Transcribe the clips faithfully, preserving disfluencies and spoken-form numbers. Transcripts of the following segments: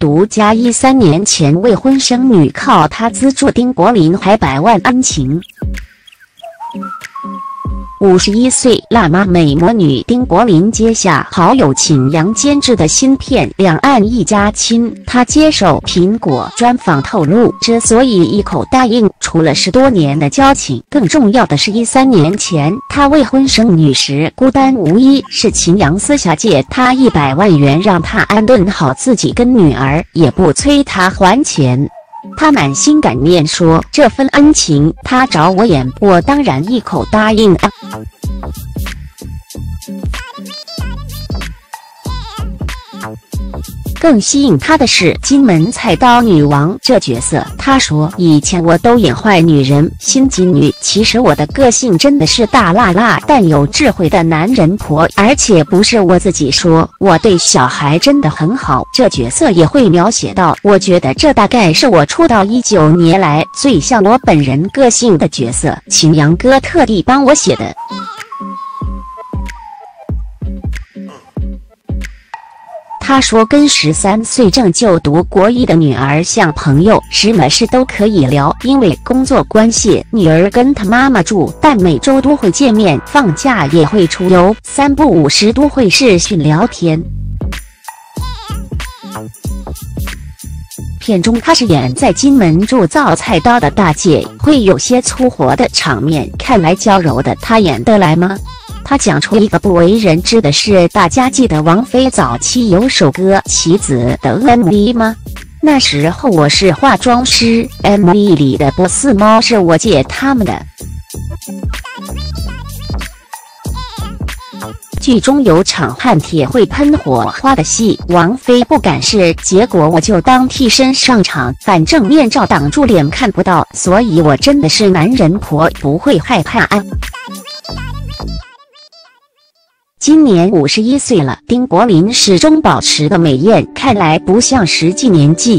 独家。一三年前未婚生女，靠他资助丁柏林还百万恩情。五十一岁辣妈美魔女丁柏林接下好友景阳监制的新片《两岸一家亲》。她接受苹果专访透露，之所以一口答应，除了十多年的交情，更重要的是一三年前她未婚生女时孤单无依，是景阳私下借她一百万元，让她安顿好自己跟女儿，也不催她还钱。他满心感念说：“这份恩情，他找我演，我当然一口答应啊。”更吸引他的是金门菜刀女王这角色。他说：“以前我都演坏女人、心机女，其实我的个性真的是大辣辣但有智慧的男人婆，而且不是我自己说，我对小孩真的很好。”这角色也会描写到，我觉得这大概是我出道一九年来最像我本人个性的角色，景阳哥特地帮我写的。他说跟十三岁正就读国一的女儿像朋友，什么事都可以聊，因为工作关系，女儿跟她妈妈住，但每周都会见面，放假也会出游，三不五时都会视讯聊天。片中他是演在金门铸造菜刀的大姐，会有些粗活的场面，看来娇柔的他演得来吗？他讲出一个不为人知的事，大家记得王菲早期有首歌《棋子》的 M V 吗？那时候我是化妆师 ，M V 里的波斯猫是我借他们的。剧中有场焊铁会喷火花的戏，王菲不敢试，结果我就当替身上场，反正面罩挡住脸看不到，所以我真的是男人婆，不会害怕啊。今年五十一岁了，丁柏林始终保持的美艳，看来不像实际年纪。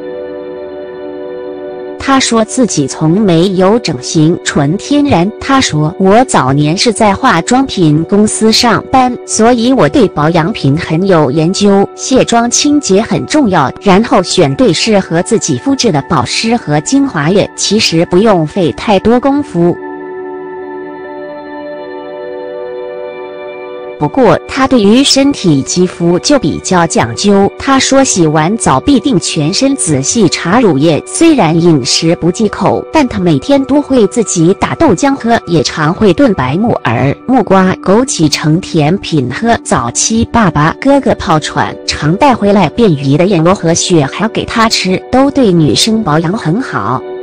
他说自己从没有整形，纯天然。他说我早年是在化妆品公司上班，所以我对保养品很有研究，卸妆清洁很重要，然后选对适合自己肤质的保湿和精华液，其实不用费太多功夫。不过他对于身体肌肤就比较讲究，他说洗完澡必定全身仔细擦乳液，虽然饮食不忌口，但他每天都会自己打豆浆喝，也常会炖白木耳、木瓜、枸杞成甜品喝。早期爸爸哥哥哮喘，常带回来便鱼的燕窝和血蛤给他吃，都对女生保养很好。